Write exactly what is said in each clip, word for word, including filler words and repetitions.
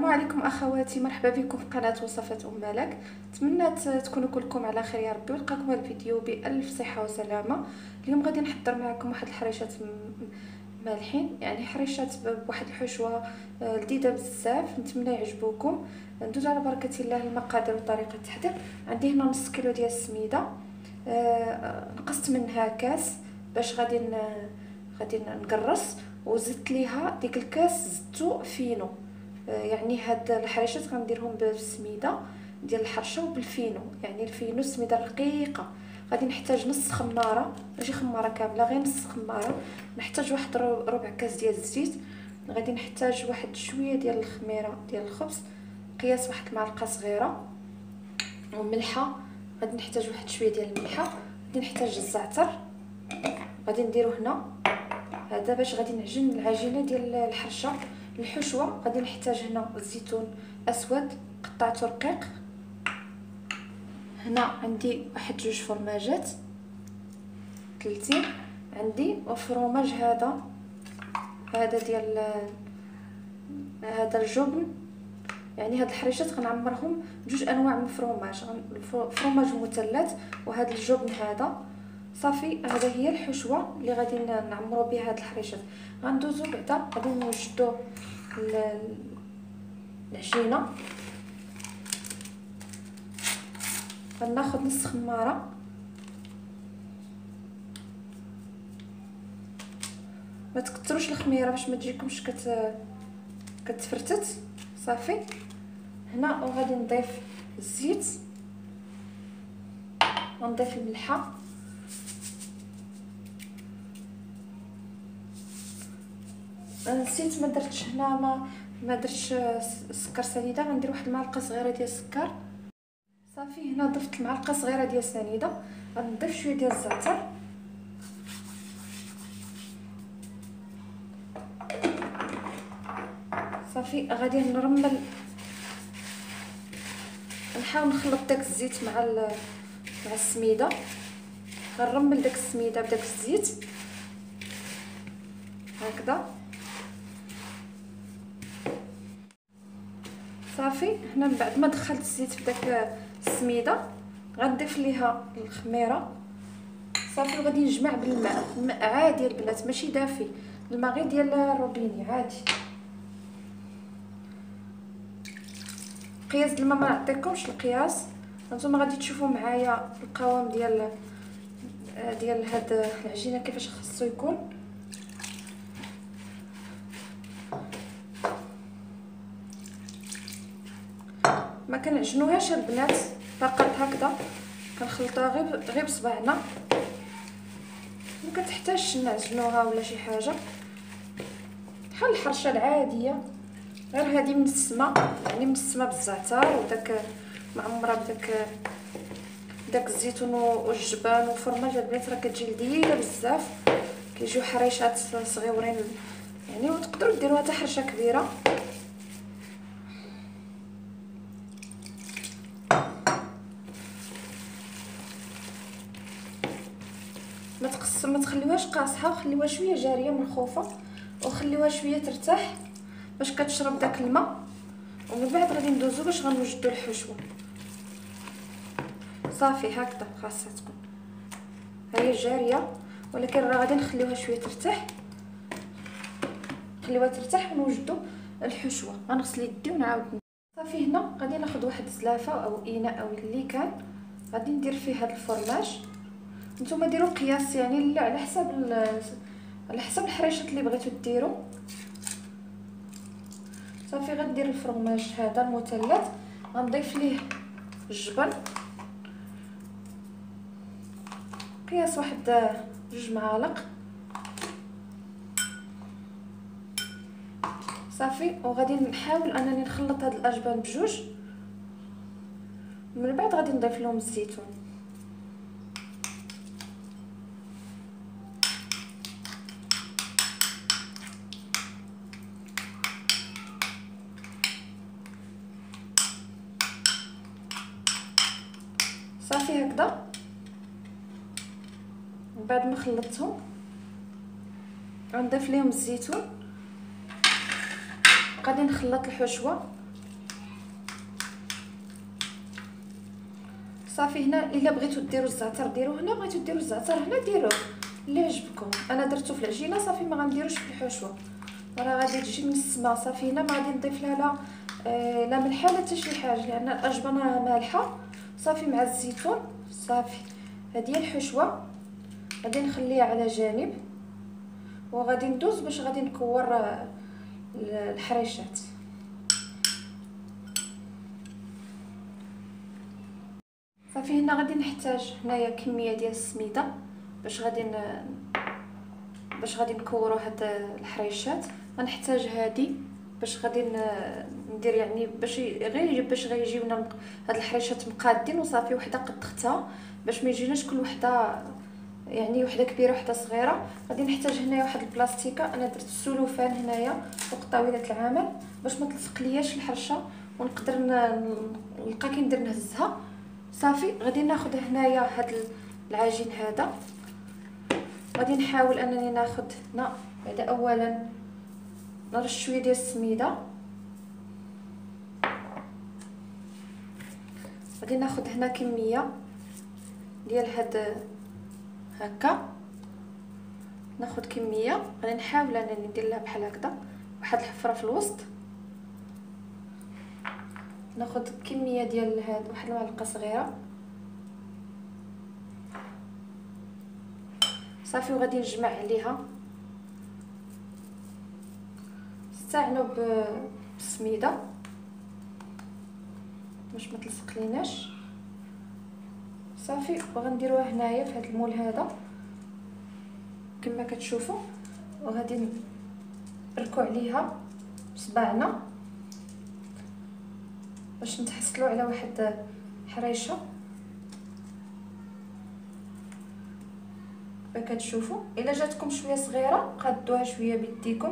عليكم اخواتي، مرحبا بكم في قناه وصفات ام ملك. نتمنى تكونوا كلكم على خير يا ربي، ونلقاكم الفيديو بالف صحه وسلامه. اليوم غادي نحضر معكم واحد الحريشات مالحين، يعني حريشات بواحد الحشوه لذيذه بزاف، نتمنى يعجبوكم. ندوز على بركه الله المقادير وطريقه التحضير. عندي هنا نص كيلو ديال السميده، نقصت منها كاس باش غادي غادي نقرص، وزدت ليها ديك الكاس زدتو فينو. يعني هاد الحريشات غنديرهم بالسميده ديال الحرشه وبالفينو، يعني الفينو السميده رقيقه. غادي نحتاج نص خماره، ماشي خماره كامله، غير نص خماره. نحتاج واحد ربع كاس ديال الزيت. غادي نحتاج واحد شويه ديال الخميره ديال الخبز، قياس واحد المعلقه صغيره، وملحه. غادي نحتاج واحد شويه ديال الملحه. غادي نحتاج الزعتر، غادي نديرو هنا هذا باش غادي نعجن العجينه ديال الحرشه. الحشوه غادي نحتاج هنا الزيتون اسود قطعته رقيق. هنا عندي واحد جوج فرماجات ثلاثين، عندي وفرماج هذا هذا ديال هذا الجبن. يعني هاد الحريشات غنعمرهم جوج انواع من الفرماج، فرماج مثلث وهذا الجبن هذا. صافي، هذا هي الحشوه اللي غادي نعمروا بها هاد الحريشات. غندوزو بعدا غادي نوجدو العجينه. غناخذ نص خماره، ما تكثروش الخميره باش ما تجيكمش كت كتفرتت. صافي، هنا وغادي نضيف الزيت، غنضيف الملحه، نسيت ما درتش هنا ما ما درتش سكر سنيده، غندير واحد المعلقه صغيره ديال السكر. صافي، هنا ضفت المعلقه صغيره ديال السنيده. غنضيف شويه ديال الزعتر، صافي. غادي نرمل، نحاول نخلط داك الزيت مع مع السميده. غنرمل داك السميده بداك الزيت هكذا. صافي، هنا من بعد ما دخلت الزيت في داك السميده غنضيف ليها الخميره. صافي، وغادي نجمع بالماء، الماء عادي البنات ماشي دافي، الماء غير ديال الروبيني عادي. قياس الماء ما نعطيكمش القياس، نتوما غادي تشوفوا معايا القوام ديال ديال هاد العجينه كيفاش خصو يكون. ما كنعجنوهاش البنات، فقط هكذا كنخلطوها غير غير بصبعنا، ما كتحتاجش نعجنوها ولا شي حاجه، بحال الحرشه العاديه، غير هذه من السما، يعني من السما بالزعتر وداك معمره بداك داك الزيتون والجبن وفرماج. البنات راه كتجي لذيذه بزاف، كيجيو حريشات صغيورين يعني، وتقدروا ديروها حتى حرشه كبيره. ما تقص ما تخليوهاش قاصحه، وخليوها شويه جاريه من الخوفه، وخليوها شويه ترتاح باش كتشرب داك الماء. ومن بعد غادي ندوزو باش غنوجدو الحشوه. صافي، هكذا خاصها تكون هي جاريه، ولكن راه غادي نخليوها شويه ترتاح، نخليوها ترتاح ونوجدو الحشوه. غنغسل يدي ونعاود. صافي، هنا غادي ناخذ واحد الزلافه او اناء او اللي كان، غادي ندير فيه هذا الفرماج. نتوما ديروا قياس يعني على حسب على حسب الحريشات اللي بغيتو ديروا. صافي، غندير الفرماج هذا المثلث، غنضيف ليه الجبن، قياس واحد جوج معالق. صافي، وغادي نحاول انني نخلط هاد الاجبان بجوج، من بعد غادي نضيف لهم الزيتون. صافي، هكذا من بعد ما خلطتهم غنضيف ليهم الزيتون. غادي نخلط الحشوه صافي هنا الا بغيتو ديروا الزعتر ديروه هنا، بغيتو ديروا الزعتر هنا ديروه اللي عجبكم. انا درتو في العجينه صافي، ما غنديروش في الحشوه راه غادي تجي من السما. صافي هنا ما غادي نضيف لها لا آه لا ملحه لا حتى شي حاجه لان الاجبن راه مالحه. صافي مع الزيتون. صافي هذه هي الحشوه غادي نخليها على جانب، وغادي ندوز باش غادي نكور الحريشات. صافي هنا غادي نحتاج هنايا كميه ديال السميده باش غادي ن... باش غادي نكوروا هاد الحريشات. غنحتاج هادي باش غادي ندير يعني باش غير باش غيجيونا هاد الحريشات مقادين وصافي. وحده قد اختها باش ما يجيناش كل وحده يعني وحده كبيره وحده صغيره. غادي نحتاج هنايا واحد البلاستيكه، انا درت السلوفان هنايا فوق طاوله العمل باش ما تلصق لياش الحرشه ونقدر نلقى كي ندير نهزها. صافي غادي ناخذ هنايا هاد العجين هذا، غادي نحاول انني ناخذ هنا بعدا اولا نرش شويه ديال السميده، غادي ناخذ هنا كميه ديال هاد هكا، ناخذ كميه غادي نحاول انني ندير لها بحال هكذا واحد الحفره في الوسط. ناخذ كميه ديال هاد واحد المعلقه صغيره صافي، وغادي نجمع عليها. استعنوا بالسميده باش ما تلصق ليناش. صافي وغنديروها هنايا في هذا المول هذا كما كتشوفوا، وغادي نركو عليها بصباعنا باش نتحصلوا على واحد حريشه كما كتشوفوا. الا جاتكم شويه صغيره قادوها شويه بيديكم.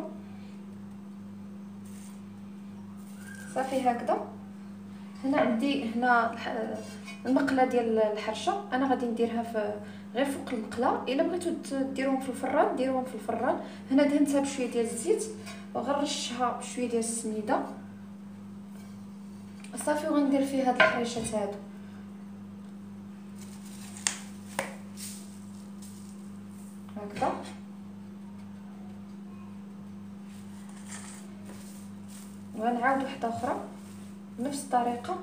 صافي هكذا. هنا عندي هنا المقله ديال الحرشه، انا غادي نديرها في غير فوق المقله. الا بغيتو ديروهم في الفران ديروهم في الفران. هنا دهنتها بشويه ديال الزيت وغنرشها بشويه ديال السميده. صافي وغندير فيه هاد الحريشات هادو. هكذا وغنعاود وحده اخرى بنفس الطريقه.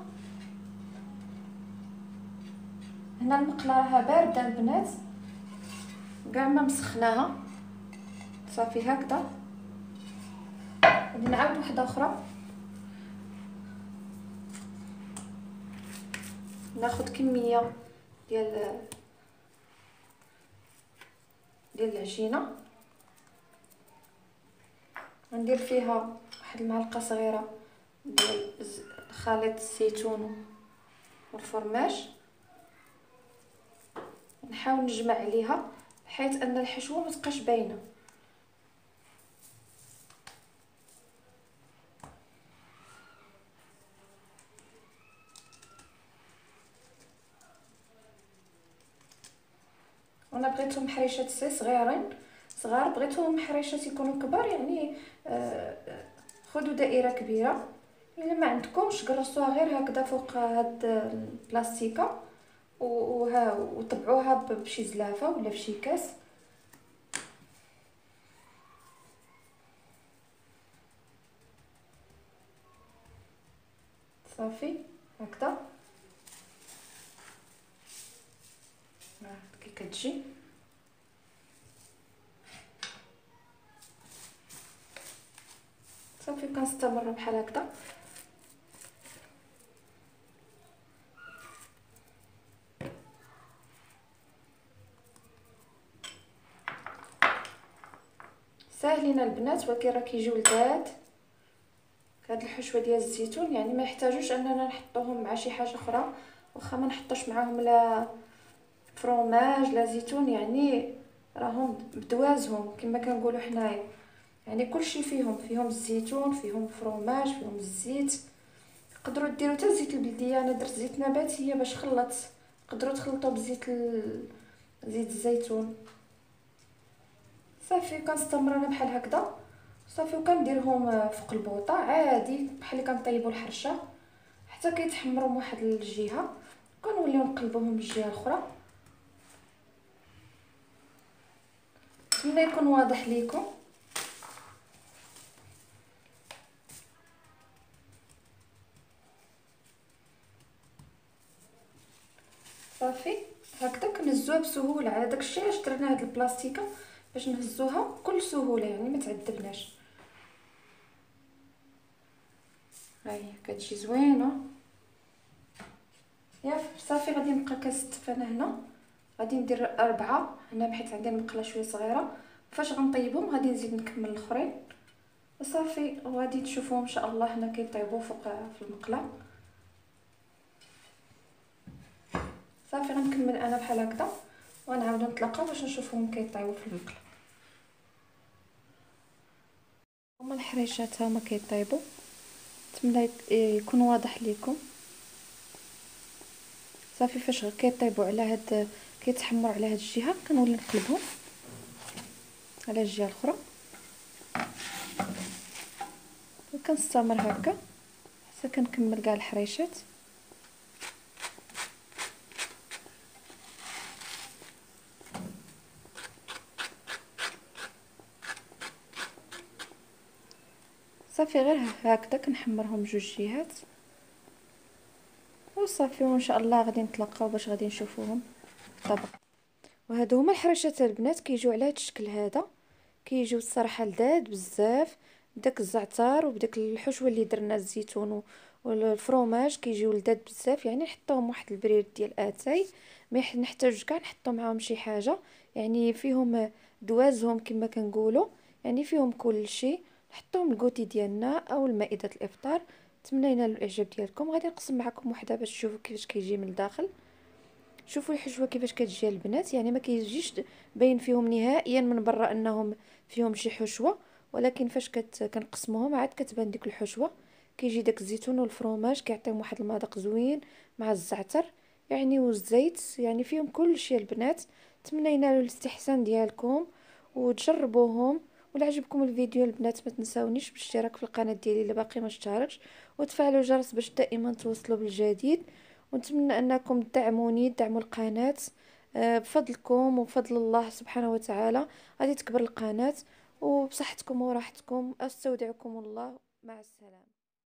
هنا المقله راها بارده البنات كاع ما مسخناها. صافي هكذا غادي نعاود وحده اخرى، ناخذ كميه ديال ديال العجينه غندير فيها واحد المعلقه صغيره ديال خليط الزيتون والفرماج. نحاول نجمع عليها بحيث ان الحشوه ما تبقاش باينه. وانا بغيتهم حريشات سي صغيرين صغار، بغيتهم حريشات يكونوا كبار يعني آه خذوا دائره كبيره. الا ما عندكمش قرصوها غير هكذا فوق هاد البلاستيكه وها وطبعوها بشي زلافه ولا بشي كاس. صافي هكذا كي كتجي. صافي كنستمر بحال هكذا. ساهلين البنات ولكن راه كيجيو لذاذ. هاد الحشوه ديال الزيتون يعني ما يحتاجوش اننا نحطوهم مع شي حاجه اخرى، واخا ما نحطوش معاهم لا فروماج لا زيتون، يعني راهم بدوازهم كما كنقولوا حنايا. يعني كلشي فيهم فيهم الزيتون فيهم الفروماج فيهم الزيت. تقدروا ديروا حتى الزيت البلديه، انا درت زيت نباتيه باش خلط. تقدروا تخلطوا بزيت ال... زيت الزيتون. صافي كنستمر انا بحال هكذا. صافي وكنديرهم فوق البوطه عادي بحال اللي كنطيبوا الحرشه حتى كيتحمروا من واحد الجهه. كنوليو نقلبوهم من الجهه الاخرى. نتمنى يكون واضح ليكم. صافي هكذا كنهزوها بسهوله. على داكشي علاش درنا هاد البلاستيكه باش نهزوها بكل سهوله، يعني ما تعذبناش. هاهي كتجي زوينه. ياك صافي غادي نبقى كنستف انا هنا. غادي ندير اربعه هنا حيت عندي المقله شويه صغيره. فاش غنطيبهم غادي نزيد نكمل الاخرين وصافي، وغادي تشوفوهم ان شاء الله هنا كيطيبوا فوق في المقله. صافي غنكمل انا بحال هكذا ونعاودو نتلاقاو باش نشوفوهم كيطيبوا في المقله. هما الحريشات هما كيطيبوا. نتمنى يكون واضح لكم. صافي فاش كيطيبوا على هاد كيتحمروا على هاد الجهه كنولي نقلبهم على الجهه الاخرى وكنستمر هكا حتى كنكمل كاع الحريشات. صافي غير هكذا كنحمرهم جوج جهات وصافي، وان شاء الله غادي نتلاقاو باش غادي نشوفوهم في الطبق. وهادو هما الحريشات البنات كيجيو على هاد الشكل هذا. كيجيو الصراحه لذاذ بزاف بداك الزعتر وبداك الحشوه اللي درنا الزيتون والفرomاج كيجيو لذاذ بزاف. يعني نحطوهم واحد البريد ديال اتاي ما نحتاجوش كاع نحطو معاهم شي حاجه، يعني فيهم دوازهم كما كنقولوا، يعني فيهم كل شيء. نحطوهم الكوتي ديالنا او المائده الافطار. نتمنى ينالوا الاعجاب ديالكم. غادي نقسم معكم وحده باش تشوفوا كيفاش كيجي من الداخل. شوفوا الحشوه كيفاش كتجي البنات، يعني ما كيجيش باين فيهم نهائيا من برا انهم فيهم شي حشوه، ولكن فاش كت... كنقسموهم عاد كتبان ديك الحشوه. كيجي داك الزيتون والفرomاج كيعطيهم واحد المذاق زوين مع الزعتر يعني والزيت، يعني فيهم كل شيء البنات. نتمنى ينالوا الاستحسان ديالكم وتجربوهم. ولا عجبكم الفيديو البنات ما تنساونيش بالاشتراك في القناه ديالي اللي باقي ما اشتركش، وتفعلوا الجرس باش دائما توصلوا بالجديد. ونتمنى انكم تدعموني تدعموا القناه. آه، بفضلكم وبفضل الله سبحانه وتعالى غادي تكبر القناه. وبصحتكم وراحتكم استودعكم الله. مع السلامه.